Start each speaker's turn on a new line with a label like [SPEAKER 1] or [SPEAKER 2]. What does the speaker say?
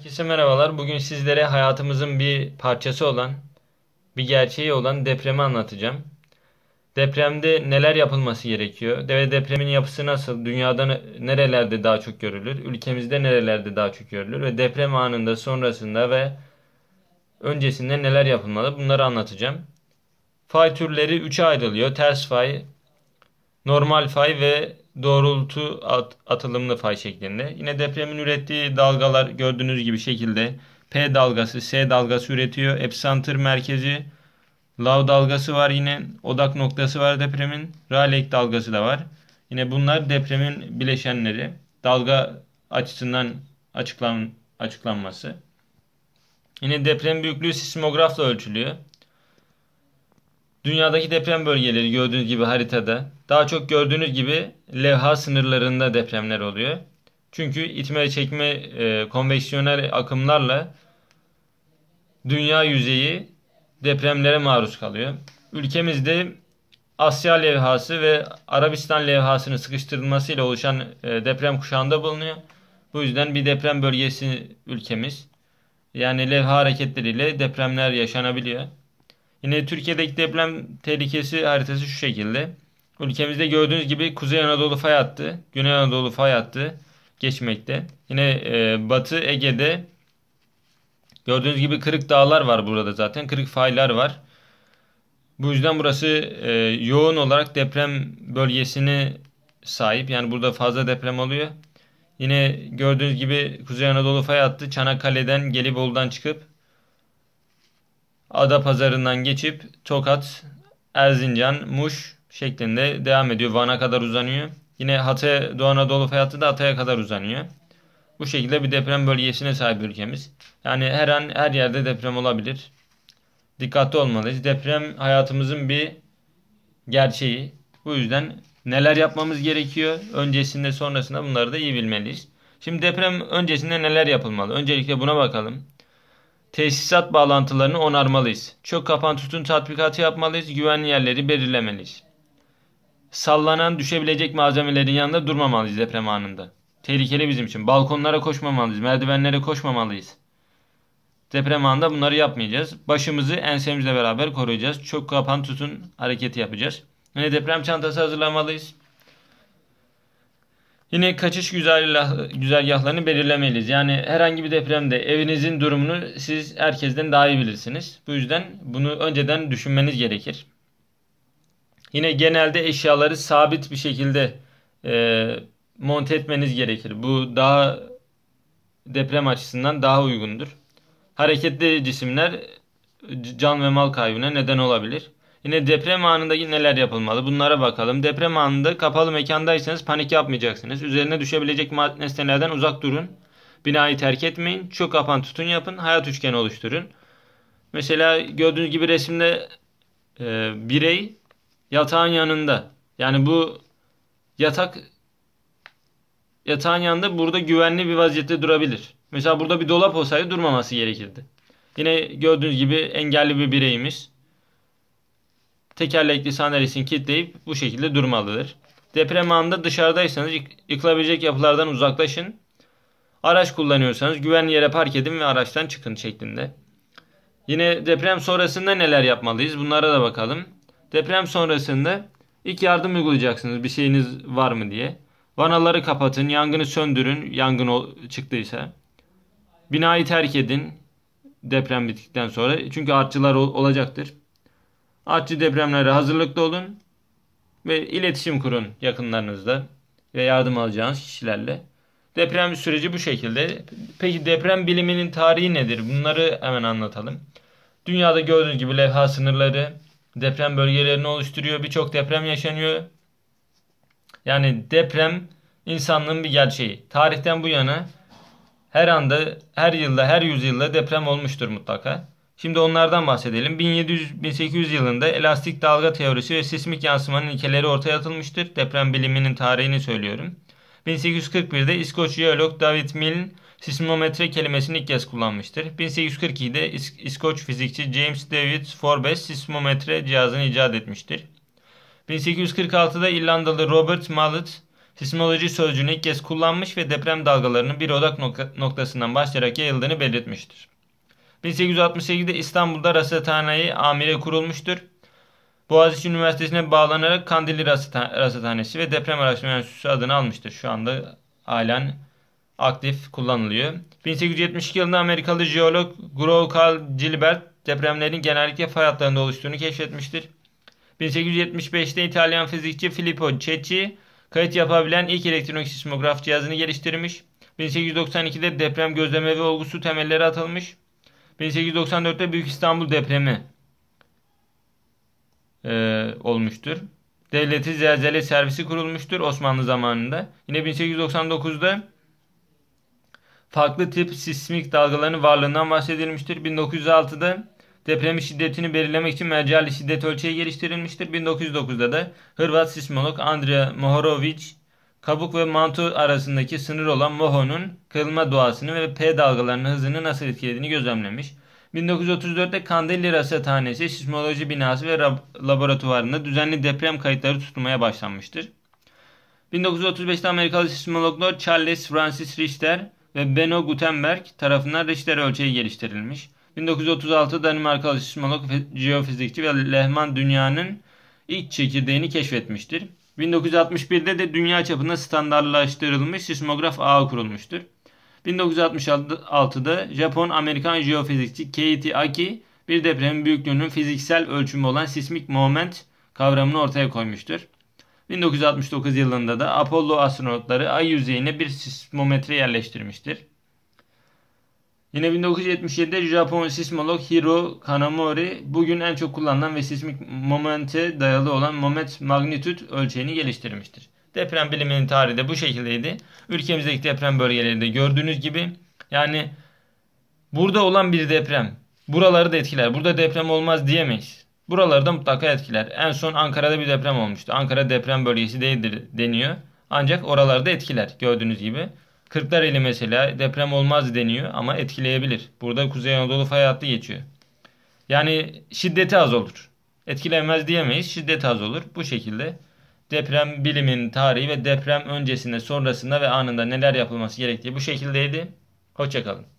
[SPEAKER 1] Herkese merhabalar. Bugün sizlere hayatımızın bir parçası olan, bir gerçeği olan depremi anlatacağım. Depremde neler yapılması gerekiyor? Ve depremin yapısı nasıl? Dünyada nerelerde daha çok görülür? Ülkemizde nerelerde daha çok görülür? Ve deprem anında, sonrasında ve öncesinde neler yapılmalı? Bunları anlatacağım. Fay türleri 3'e ayrılıyor. Ters fay, normal fay ve doğrultu atılımlı fay şeklinde. Yine depremin ürettiği dalgalar gördüğünüz gibi şekilde P dalgası, S dalgası üretiyor. Epicenter merkezi, Lav dalgası var yine. Odak noktası var depremin. Rayleigh dalgası da var. Yine bunlar depremin bileşenleri. Dalga açısından açıklanması. Yine deprem büyüklüğü sismografla ölçülüyor. Dünyadaki deprem bölgeleri gördüğünüz gibi haritada. Daha çok gördüğünüz gibi levha sınırlarında depremler oluyor. Çünkü itme ve çekme konveksiyonel akımlarla dünya yüzeyi depremlere maruz kalıyor. Ülkemizde Asya levhası ve Arabistan levhasının sıkıştırılmasıyla oluşan deprem kuşağında bulunuyor. Bu yüzden bir deprem bölgesi ülkemiz. Yani levha hareketleriyle depremler yaşanabiliyor. Yine Türkiye'deki deprem tehlikesi haritası şu şekilde. Ülkemizde gördüğünüz gibi Kuzey Anadolu fay hattı, Güney Anadolu fay hattı geçmekte. Yine Batı Ege'de gördüğünüz gibi kırık dağlar var burada zaten. Kırık faylar var. Bu yüzden burası yoğun olarak deprem bölgesine sahip. Yani burada fazla deprem oluyor. Yine gördüğünüz gibi Kuzey Anadolu fay hattı Çanakkale'den Gelibolu'dan çıkıp Adapazarı'ndan geçip Tokat, Erzincan, Muş şeklinde devam ediyor. Van'a kadar uzanıyor. Yine Hatay, Doğu Anadolu fay hattı da Hatay'a kadar uzanıyor. Bu şekilde bir deprem bölgesine sahip ülkemiz. Yani her an her yerde deprem olabilir. Dikkatli olmalıyız. Deprem hayatımızın bir gerçeği. Bu yüzden neler yapmamız gerekiyor? Öncesinde sonrasında bunları da iyi bilmeliyiz. Şimdi deprem öncesinde neler yapılmalı? Öncelikle buna bakalım. Tesisat bağlantılarını onarmalıyız. Çok kapan tutun tatbikatı yapmalıyız. Güvenli yerleri belirlemeliyiz. Sallanan düşebilecek malzemelerin yanında durmamalıyız deprem anında. Tehlikeli bizim için. Balkonlara koşmamalıyız. Merdivenlere koşmamalıyız. Deprem anında bunları yapmayacağız. Başımızı ensemizle beraber koruyacağız. Çok kapan tutun hareketi yapacağız. Yine deprem çantası hazırlamalıyız. Yine kaçış güzergahlarını belirlemeliyiz. Yani herhangi bir depremde evinizin durumunu siz herkesten daha iyi bilirsiniz. Bu yüzden bunu önceden düşünmeniz gerekir. Yine genelde eşyaları sabit bir şekilde monte etmeniz gerekir. Bu daha deprem açısından daha uygundur. Hareketli cisimler can ve mal kaybına neden olabilir. Yine deprem anında neler yapılmalı? Bunlara bakalım. Deprem anında kapalı mekandaysanız panik yapmayacaksınız. Üzerine düşebilecek nesnelerden uzak durun. Binayı terk etmeyin. Çok kapan tutun yapın. Hayat üçgeni oluşturun. Mesela gördüğünüz gibi resimde birey yatağın yanında. Yani bu yatağın yanında burada güvenli bir vaziyette durabilir. Mesela burada bir dolap olsaydı durmaması gerekirdi. Yine gördüğünüz gibi engelli bir bireyimiz tekerlekli sandalyesini kilitleyip bu şekilde durmalıdır. Deprem anında dışarıdaysanız yıkılabilecek yapılardan uzaklaşın. Araç kullanıyorsanız güvenli yere park edin ve araçtan çıkın şeklinde. Yine deprem sonrasında neler yapmalıyız? Bunlara da bakalım. Deprem sonrasında ilk yardım uygulayacaksınız bir şeyiniz var mı diye. Vanaları kapatın, yangını söndürün, yangın çıktıysa. Binayı terk edin deprem bittikten sonra. Çünkü artçılar olacaktır. Artçı depremlere hazırlıklı olun ve iletişim kurun yakınlarınızda ve yardım alacağınız kişilerle. Deprem süreci bu şekilde. Peki deprem biliminin tarihi nedir? Bunları hemen anlatalım. Dünyada gördüğünüz gibi levha sınırları deprem bölgelerini oluşturuyor. Birçok deprem yaşanıyor. Yani deprem insanlığın bir gerçeği. Tarihten bu yana her anda, her yılda, her yüzyılda deprem olmuştur mutlaka. Şimdi onlardan bahsedelim. 1700-1800 yılında elastik dalga teorisi ve sismik yansımanın ilkeleri ortaya atılmıştır. Deprem biliminin tarihini söylüyorum. 1841'de İskoç jeolog David Milne sismometre kelimesini ilk kez kullanmıştır. 1842'de İskoç fizikçi James David Forbes sismometre cihazını icat etmiştir. 1846'da İrlandalı Robert Mallet sismoloji sözcüğünü ilk kez kullanmış ve deprem dalgalarının bir odak noktasından başlayarak yayıldığını belirtmiştir. 1868'de İstanbul'da rasathaneyi amire kurulmuştur. Boğaziçi Üniversitesi'ne bağlanarak Kandilli Rasathanesi ve Deprem Araştırma Enstitüsü adını almıştır. Şu anda halen aktif kullanılıyor. 1872 yılında Amerikalı jeolog Gros Carl Gilbert depremlerin genellikle fay hatlarında oluştuğunu keşfetmiştir. 1875'te İtalyan fizikçi Filippo Cecchi kayıt yapabilen ilk elektronik sismograf cihazını geliştirmiş. 1892'de deprem gözleme ve olgusu temelleri atılmış. 1894'te Büyük İstanbul depremi olmuştur. Devleti zelzele servisi kurulmuştur Osmanlı zamanında. Yine 1899'da farklı tip sismik dalgaların varlığından bahsedilmiştir. 1906'da depremin şiddetini belirlemek için mercali şiddet ölçeği geliştirilmiştir. 1909'da da Hırvat sismolog Andrija Mohorović, kabuk ve manto arasındaki sınır olan Moho'nun kırılma doğasını ve P dalgalarının hızını nasıl etkilediğini gözlemlemiş. 1934'te Kandilli Rasathanesi sismoloji binası ve laboratuvarında düzenli deprem kayıtları tutulmaya başlanmıştır. 1935'te Amerikalı sismologlar Charles Francis Richter ve Benno Gutenberg tarafından Richter ölçeği geliştirilmiş. 1936'da Danimarkalı sismolog, jeofizikçi ve Lehman dünyanın ilk çekirdeğini keşfetmiştir. 1961'de de dünya çapında standartlaştırılmış sismograf ağı kurulmuştur. 1966'da Japon-Amerikan jeofizikçi Keiichi Aki bir depremin büyüklüğünün fiziksel ölçümü olan sismik moment kavramını ortaya koymuştur. 1969 yılında da Apollo astronotları ay yüzeyine bir sismometre yerleştirmiştir. Yine 1977'de Japon sismolog Hiro Kanamori bugün en çok kullanılan ve sismik momente dayalı olan moment magnitüt ölçeğini geliştirmiştir. Deprem biliminin tarihi de bu şekildeydi. Ülkemizdeki deprem bölgelerinde gördüğünüz gibi yani burada olan bir deprem buraları da etkiler. Burada deprem olmaz diyemeyiz. Buraları da mutlaka etkiler. En son Ankara'da bir deprem olmuştu. Ankara deprem bölgesi değildir deniyor. Ancak oralarda etkiler gördüğünüz gibi. Kırklareli mesela deprem olmaz deniyor ama etkileyebilir. Burada Kuzey Anadolu fay hattı geçiyor. Yani şiddeti az olur. Etkilemez diyemeyiz. Şiddeti az olur. Bu şekilde deprem bilimin tarihi ve deprem öncesinde, sonrasında ve anında neler yapılması gerektiği bu şekildeydi. Hoşça kalın.